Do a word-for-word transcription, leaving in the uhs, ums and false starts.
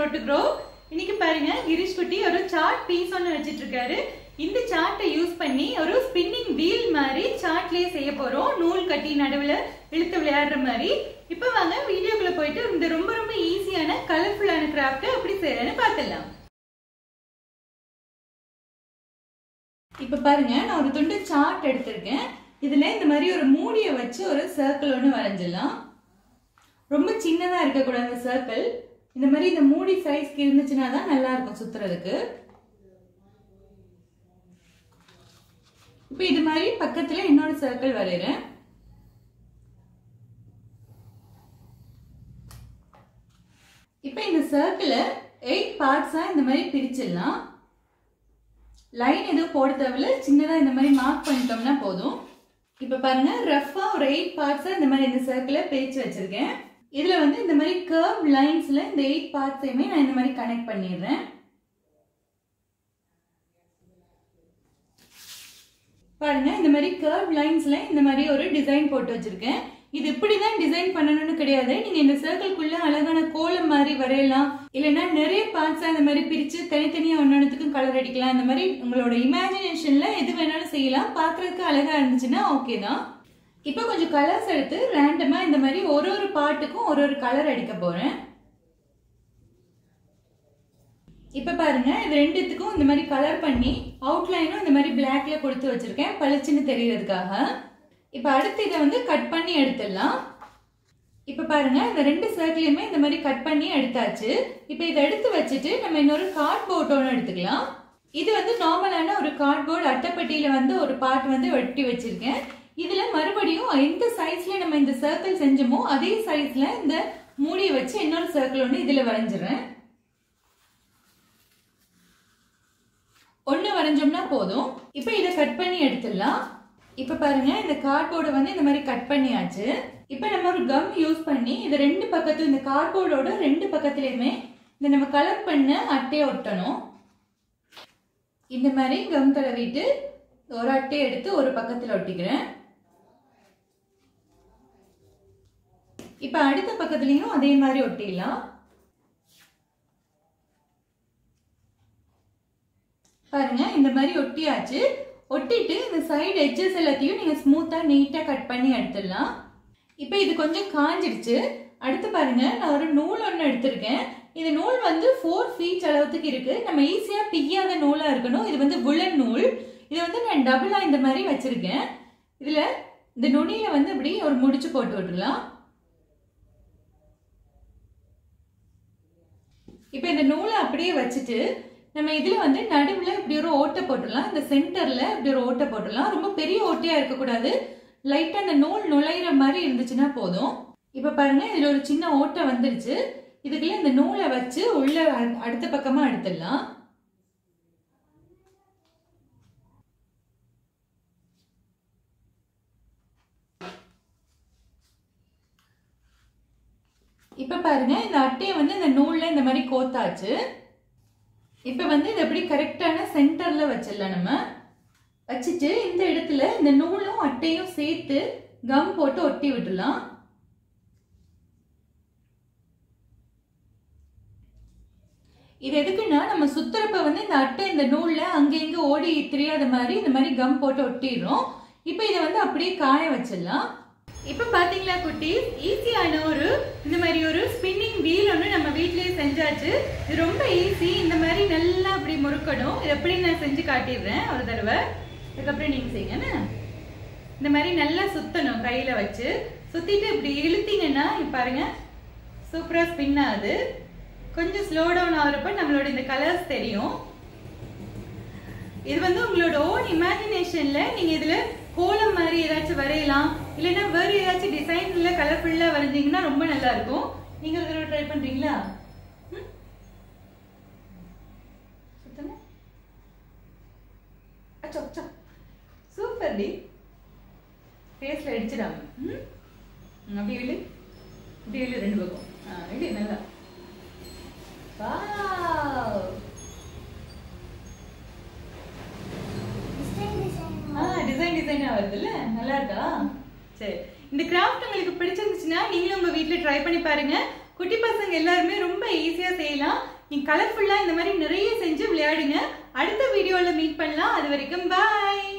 Grow to Grow. இன்னைக்கு பாருங்க கிரீஷ் குட்டி ஒரு சார்ட் பீஸ் ஒன்னு வச்சிட்டு இருக்காரு. இந்த சார்ட்டை யூஸ் பண்ணி ஒரு ஸ்பின்னிங் வீல் மாதிரி சார்ட்லயே செய்ய போறோம். நூல் கட்டி நடுவுல இழுத்து விளையாடுற மாதிரி. இப்போ வாங்க வீடியோக்குள்ள போயிட்டு இந்த ரொம்ப ரொம்ப ஈஸியான கலர்ஃபுல்லான கிராஃப்ட் எப்படி செய்யறேன்னு பார்க்கலாம். இப்போ பாருங்க நான் ஒரு துண்டு சார்ட் எடுத்திருக்கேன். இதுல இந்த மாதிரி ஒரு மூடியை வச்சு ஒரு சர்க்கிள் ஒன்று வரைஞ்சிடலாம். ரொம்ப சின்னதா இருக்க கூடாது இந்த சர்க்கிள். இந்த மாதிரி இந்த மூடி சைஸ்க்கு இருந்துச்சுன்னா தான் நல்லா இருக்கும் சுத்துறதுக்கு. இப்போ இது மாதிரி பக்கத்துல இன்னொரு சர்க்கிள் வரையறேன். இப்போ இந்த சர்க்கிளை எயிட் பார்ட்ஸா இந்த மாதிரி பிரிச்சிடலாம். லைன் எதுவும் போட தேவையில்ல, சின்னதா இந்த மாதிரி மார்க் பண்ணிட்டோம்னா போதும். இப்ப பாருங்க ரஃபா ஒரு எயிட் பார்ட்ஸா இந்த மாதிரி இந்த சர்க்கிளை பிரிச்சு வச்சிருக்கேன். இதுல வந்து இந்த மாதிரி கர்வ் லைன்ஸ்ல இந்த எயிட் பார்ட்ஸையுமே நான் இந்த மாதிரி கனெக்ட் பண்ணிடுறேன். பாருங்க இந்த மாதிரி கர்வ் லைன்ஸ்ல இந்த மாதிரி ஒரு டிசைன் போட்டு வச்சிருக்கேன். இது இப்படிதான் டிசைன் பண்ணணும்னு கிடையாது. நீங்க இந்த சர்க்கிள்குள்ள அழகான கோலம் மாதிரி வரையலாம், இல்லைன்னா நிறைய பார்ட்ஸா இந்த மாதிரி பிரிச்சு தனித்தனியா ஒன்னொன்னுக்கும் கலர் அடிக்கலாம். இந்த மாதிரி உங்களோட இமேஜினேஷன்ல எது வேணாலும் செய்யலாம். பாக்குறதுக்கு அழகா இருந்துச்சுன்னா ஓகே தான். இப்போ கொஞ்சம் கலர்ஸ் எடுத்து ரேண்டமா இந்த மாதிரி ஒரு ஒரு பார்ட்டுக்கும் ஒரு ஒரு கலர் அடிக்க போறேன். இப்ப பாருங்க இது ரெண்டுத்துக்கும் இந்த மாதிரி கலர் பண்ணி அவுட்லைனும் இந்த மாதிரி பிளாக்ல கொடுத்து வச்சிருக்கேன் பளிச்சுன்னு தெரியறதுக்காக. இப்ப அடுத்து இதை வந்து கட் பண்ணி எடுத்துடலாம். இப்ப பாருங்க இந்த ரெண்டு சர்க்கிளையுமே இந்த மாதிரி கட் பண்ணி எடுத்தாச்சு. இப்ப இதை எடுத்து வச்சுட்டு நம்ம இன்னொரு கார்ட்போர்ட் ஒன்று எடுத்துக்கலாம். இது வந்து நார்மலான ஒரு கார்ட்போர்ட் அட்டைப்பட்டியில வந்து ஒரு பார்ட் வந்து வெட்டி வச்சிருக்கேன். இதுல மறுபடியும் எந்த சைஸ்ல நம்ம இந்த சர்க்கிள் செஞ்சோமோ அதே சைஸ்ல இந்த மூடியை வச்சு இன்னொரு சர்க்கிள் ஒன்று இதுல வரைஞ்சிடறேன். ஒண்ணு வரைஞ்சோம்னா போதும். இப்ப இதை கட் பண்ணி எடுத்துடலாம். இப்ப பாருங்க இந்த கார்ட்போர்டை வந்து இந்த மாதிரி கட் பண்ணியாச்சு. இப்ப நம்ம ஒரு கம் யூஸ் பண்ணி இது ரெண்டு பக்கத்து இந்த கார்ட்போர்டோட ரெண்டு பக்கத்துலயுமே இந்த நம்ம கலர் பண்ண அட்டையை ஒட்டணும். இந்த மாதிரி கம் தடவிட்டு ஒரு அட்டையை எடுத்து ஒரு பக்கத்துல ஒட்டிக்கிறேன். இப்ப அடுத்த பக்கத்துலயும் அதே மாதிரி ஒட்டிடலாம். பாருங்க இந்த மாதிரி ஒட்டியாச்சு. ஒட்டிட்டு இந்த சைடு எட்ஜஸ் எல்லாத்தையும் நீங்க ஸ்மூத்தா நீட்டா கட் பண்ணி எடுத்துடலாம். இப்ப இது கொஞ்சம் காஞ்சிடுச்சு. அடுத்து பாருங்க நான் ஒரு நூல் ஒன்று எடுத்திருக்கேன். இந்த நூல் வந்து ஃபோர் ஃபீட் அளவுக்கு இருக்கு. நம்ம ஈஸியா பிய்யாத நூலா இருக்கணும். இது வந்து வுலன் நூல். இது வந்து நான் டபுளா இந்த மாதிரி வச்சிருக்கேன். இதுல இந்த நுனியில வந்து இப்படி ஒரு முடிச்சு போட்டு விட்டுலாம். இப்ப இந்த நூலை அப்படியே வச்சுட்டு நம்ம இதுல வந்து நடுவுல இப்படி ஒரு ஓட்டை போட்டுடலாம். இந்த சென்டர்ல இப்படி ஒரு ஓட்டை போட்டுடலாம். ரொம்ப பெரிய ஓட்டையா இருக்கக்கூடாது. லைட்டா இந்த நூல் நுழையிற மாதிரி இருந்துச்சுன்னா போதும். இப்ப பாருங்க இதுல ஒரு சின்ன ஓட்டை வந்துருச்சு. இதுக்குள்ள இந்த நூலை வச்சு உள்ள அடுத்த பக்கமா எடுத்துடலாம். இப்ப பாருங்க இந்த அட்டையை வந்து இந்த நூல்ல இந்த மாதிரி கோத்தாச்சு. இப்ப வந்து இது எப்படி கரெக்டான சென்டர்ல வச்சிடலாம். நம்ம வச்சுட்டு இந்த இடத்துல இந்த நூலும் அட்டையும் சேர்த்து கம் போட்டு ஒட்டி விட்டுலாம். இது எதுக்குன்னா நம்ம சுத்துறப்ப வந்து இந்த அட்டை இந்த நூல்ல அங்க இங்க ஓடி தெரியாத மாதிரி இந்த மாதிரி கம் போட்டு ஒட்டிடுறோம். இப்ப இதை வந்து அப்படியே காய வச்சிடலாம். இப்ப பாத்தீங்களா குட்டி, ஈஸியான ஒரு இந்த மாதிரி ஒரு ஸ்பின்னிங் வீல் ஒன்று நம்ம வீட்லயே செஞ்சாச்சு. இது ரொம்ப ஈஸி. இந்த மாதிரி நல்லா அப்படி முறுக்கணும். இது எப்படி நான் செஞ்சு காட்டிடுறேன் ஒரு தடவை. அதுக்கப்புறம் நீங்க செய்யுங்க. இந்த மாதிரி நல்லா சுத்தணும் கையில வச்சு. சுத்திட்டு இப்படி இழுத்தீங்கன்னா பாருங்க சூப்பரா ஸ்பின் ஆகுது. கொஞ்சம் ஸ்லோ டவுன் ஆகுறப்ப நம்மளோட இந்த கலர்ஸ் தெரியும். இது வந்து உங்களோட ஓன் இமேஜினேஷன்ல நீங்க இதுல கோலம் மாதிரி ஏதாச்சும் வரையலாம், இல்லைன்னா வேற ஏதாச்சும் டிசைன்ல கலர்ஃபுல்லா வரைஞ்சீங்கன்னா ரொம்ப நல்லா இருக்கும். நீங்க ஒரு தடவை ட்ரை பண்றீங்களா? சூப்பர் டி. ஃபேஸ்ல அடிச்சிடாம அப்படி விழு, இப்படி விழு ரெண்டு பக்கம். இப்படி நல்லா. வாவ், டிசைன் டிசைனா வருதுல்ல, நல்லா இருக்கா? சரி, இந்த கிராஃப்ட் உங்களுக்கு பிடிச்சிருந்துச்சுன்னா நீங்களும் உங்க வீட்ல ட்ரை பண்ணி பாருங்க. குட்டி பசங்க எல்லாருமே ரொம்ப ஈஸியா செய்யலாம். நீங்க கலர்ஃபுல்லா இந்த மாதிரி நிறைய செஞ்சு விளையாடுங்க. அடுத்த வீடியோல மீட் பண்ணலாம். அது வரைக்கும் பாய்.